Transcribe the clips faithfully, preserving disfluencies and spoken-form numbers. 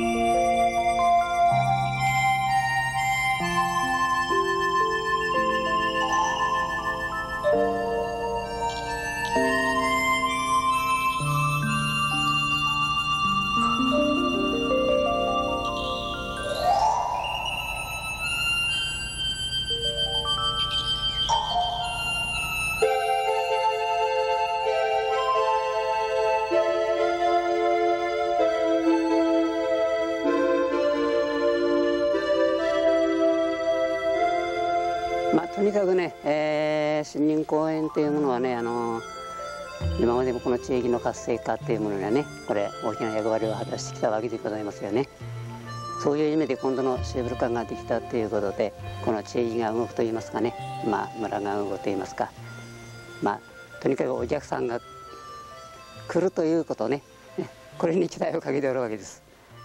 まあ、とにかくね、えー、森林公園というものはね、あの今までもこの地域の活性化というものにはね、これ大きな役割を果たしてきたわけでございますよね。そういう意味で今度のシェーブル館ができたということで、この地域が動くといいますかね、まあ、村が動くといいますか、まあ、とにかくお客さんが来るということね、これに期待をかけておるわけです。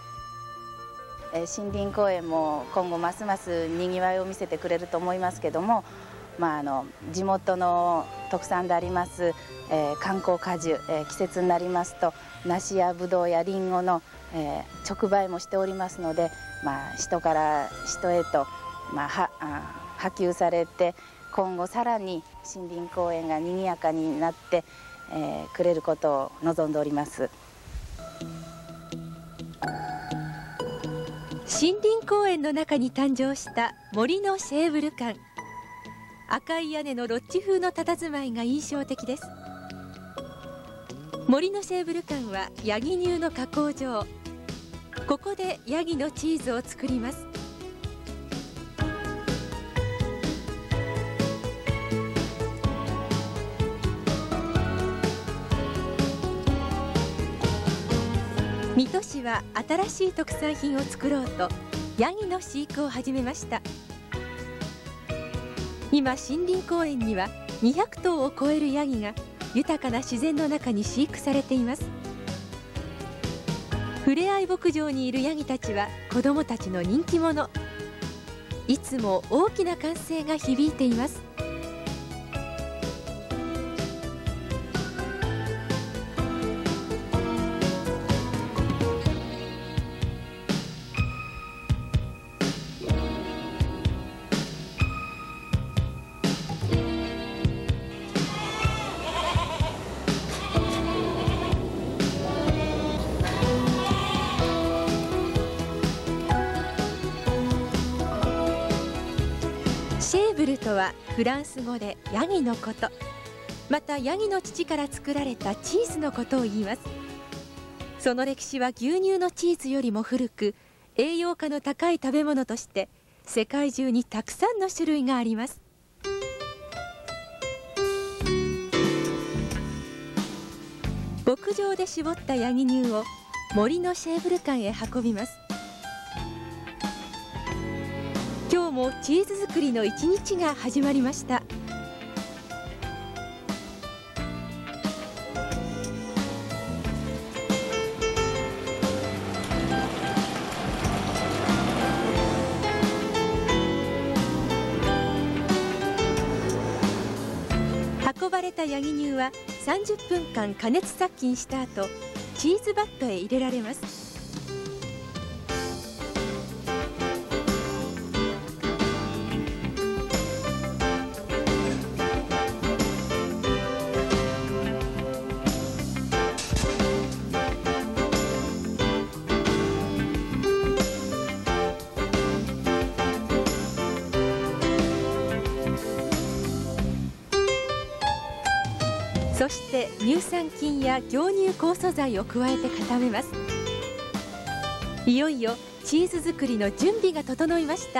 森林公園も今後ますますにぎわいを見せてくれると思いますけども、まあ、あの地元の特産であります、えー、観光果樹、えー、季節になりますと梨やぶどうやりんごの、えー、直売もしておりますので、まあ、人から人へと、まあ、はあ波及されて、今後さらに森林公園がにぎやかになって、えー、くれることを望んでおります。 森林公園の中に誕生した森のシェーブル館。赤い屋根のロッジ風の佇まいが印象的です。森のシェーブル館はヤギ乳の加工場。ここでヤギのチーズを作ります。水戸市は新しい特産品を作ろうとヤギの飼育を始めました。今森林公園にはにひゃくとうを超えるヤギが豊かな自然の中に飼育されています。ふれあい牧場にいるヤギたちは子どもたちの人気者。いつも大きな歓声が響いています。シェーブルとはフランス語でヤギのこと、またヤギの乳から作られたチーズのことを言います。その歴史は牛乳のチーズよりも古く、栄養価の高い食べ物として世界中にたくさんの種類があります。牧場で搾ったヤギ乳を森のシェーブル館へ運びます。今日もチーズ作りの一日が始まりました。運ばれたヤギ乳はさんじゅっぷんかん加熱殺菌した後、チーズバットへ入れられます。そして乳酸菌や凝乳酵素剤を加えて固めます。いよいよチーズ作りの準備が整いました。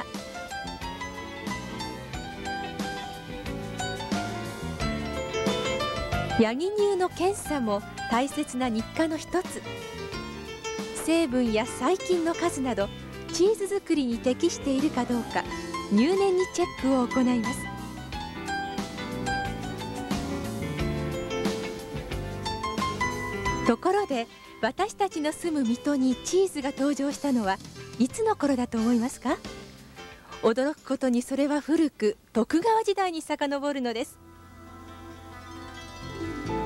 ヤギ乳の検査も大切な日課の一つ。成分や細菌の数などチーズ作りに適しているかどうか入念にチェックを行います。ところで私たちの住む水戸にチーズが登場したのはいつの頃だと思いますか？驚くことにそれは古く徳川時代に遡るのです。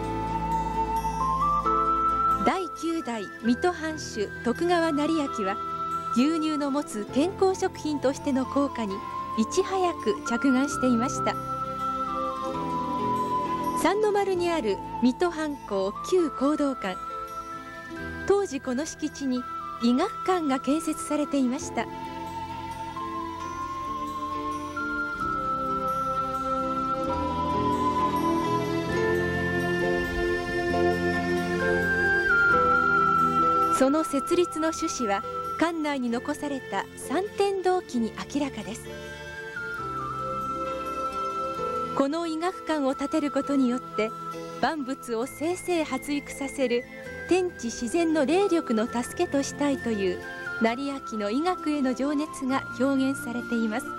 だいきゅうだい水戸藩主徳川斉昭は牛乳の持つ健康食品としての効果にいち早く着眼していました。三の丸にある水戸藩校旧講道館、当時この敷地に医学館が建設されていました。その設立の趣旨は館内に残された三天銅記に明らかです。この医学館を建てることによって万物を生々発育させる天地自然の霊力の助けとしたいという斉昭の医学への情熱が表現されています。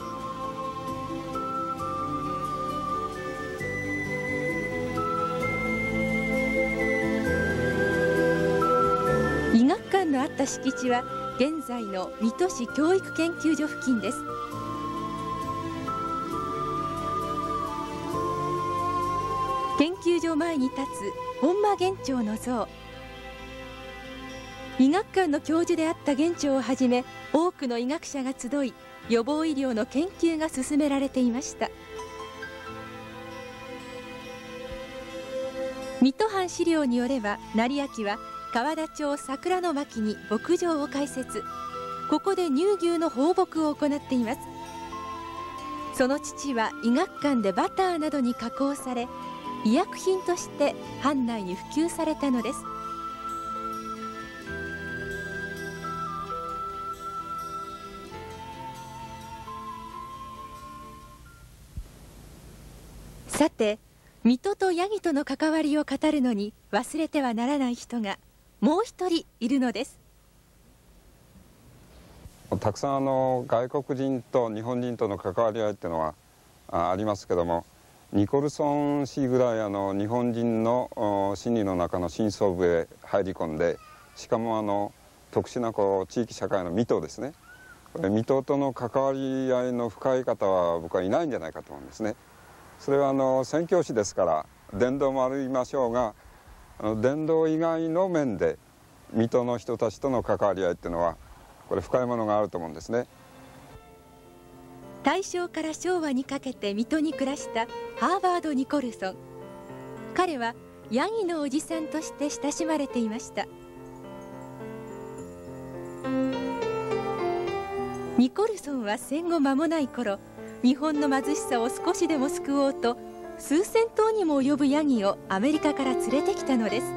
医学館のあった敷地は現在の水戸市教育研究所付近です。研究所前に立つ本間玄長の像、医学館の教授であった玄長をはじめ多くの医学者が集い、予防医療の研究が進められていました。水戸藩資料によれば、斉昭は川田町桜の牧に牧場を開設、ここで乳牛の放牧を行っています。その父は医学館でバターなどに加工され、医薬品として藩内に普及されたのです。さて、水戸とヤギとの関わりを語るのに忘れてはならない人がもう一人いるのです。 たくさんあの外国人と日本人との関わり合いっていうのは あ, ありますけども、ニコルソン氏ぐらいあの日本人の心理の中の深層部へ入り込んで、しかもあの特殊なこう地域社会の水戸ですね、これ水戸との関わり合いの深い方は僕はいないんじゃないかと思うんですね。それはあの宣教師ですから伝道もありましょうが、あの伝道以外の面で水戸の人たちとの関わり合いっていうのはこれ深いものがあると思うんですね。 大正から昭和にかけて水戸に暮らしたハーバード・ニコルソン。彼はヤギのおじさんとして親しまれていました。ニコルソンは戦後間もない頃、日本の貧しさを少しでも救おうと数千頭にも及ぶヤギをアメリカから連れてきたのです。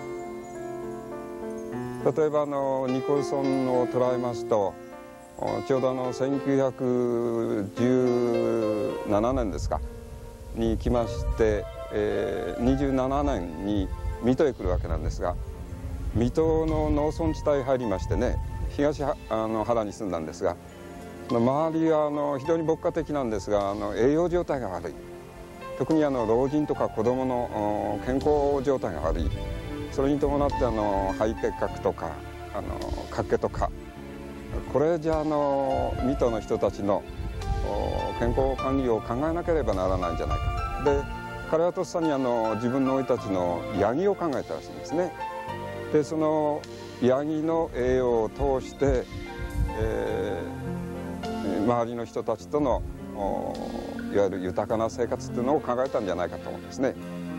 例えばあのニコルソンを捉えますと、ちょうどあのせんきゅうひゃくじゅうななねんですかに来まして、えー、にじゅうななねんに水戸へ来るわけなんですが、水戸の農村地帯入りましてね、東あの原に住んだんですが、周りはあの非常に牧歌的なんですが、あの栄養状態が悪い、特にあの老人とか子どもの健康状態が悪い、それに伴ってあの肺結核とかあの脚気とか、これじゃあの水戸の人たちの健康管理を考えなければならないんじゃないか。で彼はとっさにあの自分の生い立ちのヤギを考えたらしいんですね。でそのヤギの栄養を通して、えー、周りの人たちとのいわゆる豊かな生活っていうのを考えたんじゃないかと思うんですね。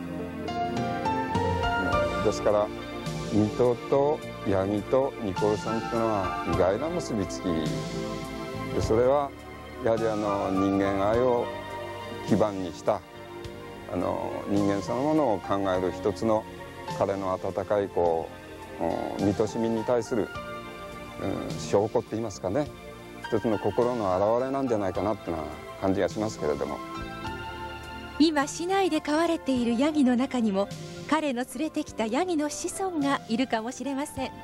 ですから水戸とヤギとニコルソンっていうのは意外な結びつきで、それはやはりあの人間愛を基盤にしたあの人間そのものを考える一つの彼の温かいこう水戸市民に対する、うん、証拠って言いますかね、一つの心の表れなんじゃないかなっていうような感じがしますけれども、 今市内で飼われているヤギの中にも彼の連れてきたヤギの子孫がいるかもしれません。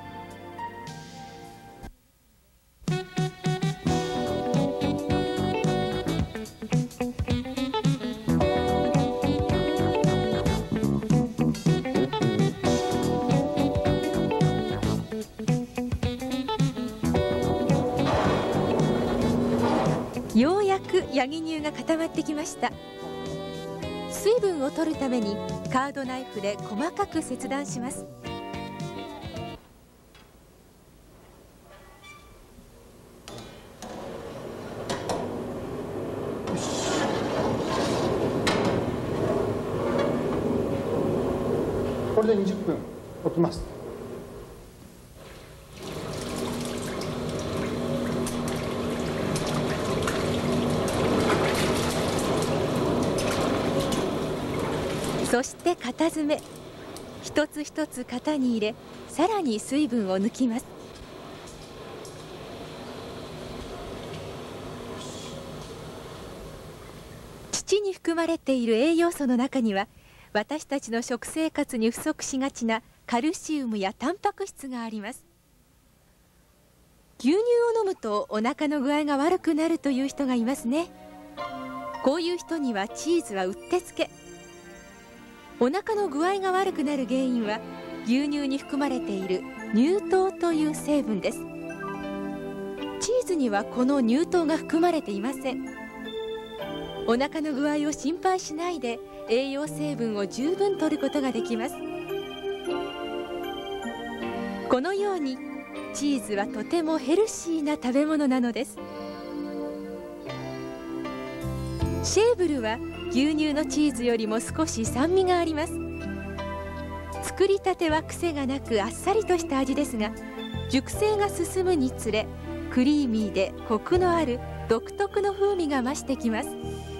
ようやくヤギ乳が固まってきました。水分を取るためにカードナイフで細かく切断します。 これでにじゅっぷん置きます。 そして型詰め、一つ一つ型に入れ、さらに水分を抜きます。土に含まれている栄養素の中には、私たちの食生活に不足しがちなカルシウムやタンパク質があります。牛乳を飲むとお腹の具合が悪くなるという人がいますね。こういう人にはチーズはうってつけ。お腹の具合が悪くなる原因は牛乳に含まれている乳糖という成分です。チーズにはこの乳糖が含まれていません。お腹の具合を心配しないで栄養成分を十分摂ることができます。このようにチーズはとてもヘルシーな食べ物なのです。シェーブルは牛乳のチーズよりも少し酸味があります。作りたては癖がなくあっさりとした味ですが、熟成が進むにつれクリーミーでコクのある独特の風味が増してきます。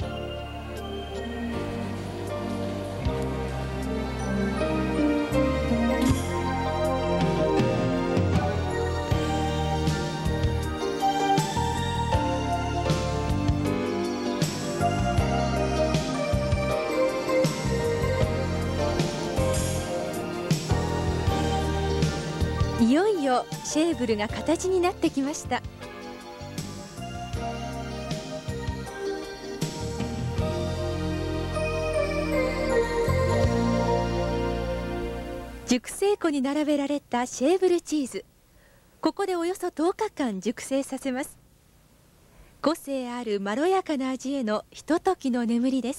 いよいよシェーブルが形になってきました。熟成庫に並べられたシェーブルチーズ、ここでおよそとおかかん熟成させます。個性あるまろやかな味へのひとときの眠りです。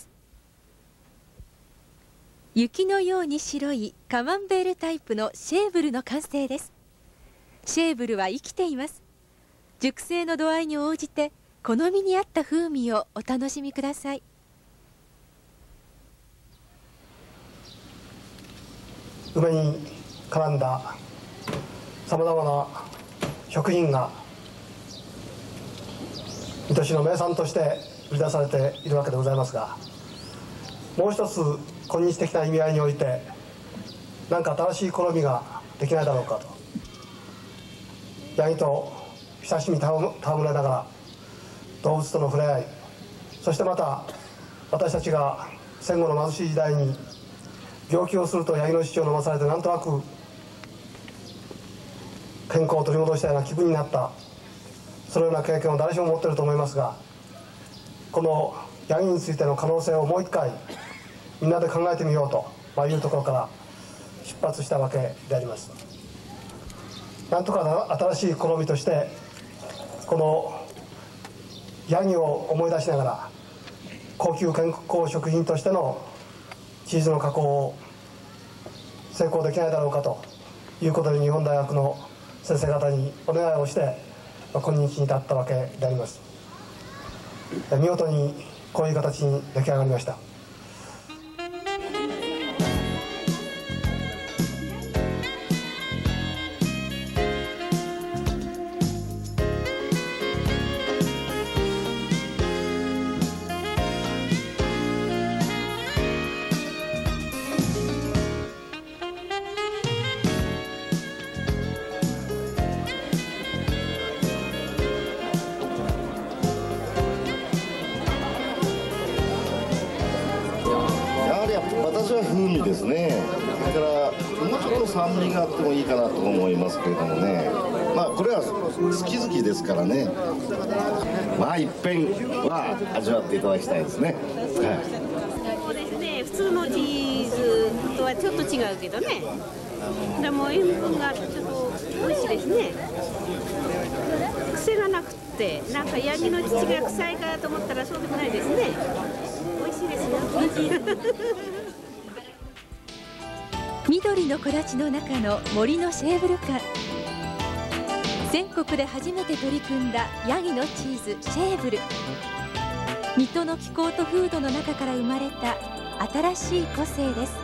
雪のように白いカマンベールタイプのシェーブルの完成です。シェーブルは生きています。熟成の度合いに応じて好みに合った風味をお楽しみください。 梅に絡んださまざまな食品が水戸市の名産として売り出されているわけでございますが、もう一つ今日的な意味合いにおいて何か新しい好みができないだろうかと、ヤギと親しみ戯れながら動物との触れ合い、そしてまた私たちが戦後の貧しい時代に病気をするとヤギの乳を飲まされてなんとなく健康を取り戻したような気分になった、そのような経験を誰しも持っていると思いますが、このヤギについての可能性をもう一回みんなで考えてみようと、まあ、いうところから出発したわけであります。なんとか新しい好みとしてこのヤギを思い出しながら高級健康食品としてのチーズの加工を成功できないだろうかということで、日本大学の先生方にお願いをして今日に至ったわけであります。見事にこういう形に出来上がりました。 私は風味ですね。だからもうちょっと酸味があってもいいかなと思いますけれどもね。まあこれは好き好きですからね。まあ一遍は味わっていただきたいですね。はい、 そうですね。普通のチーズとはちょっと違うけどね。でも塩分がちょっと美味しいですね。癖がなくってなんかヤギの乳が臭いかと思ったらそうでもないですね。美味しいですよ。 緑の木立の中の森のシェーブル館、全国で初めて取り組んだヤギのチーズシェーブル。水戸の気候と風土の中から生まれた新しい個性です。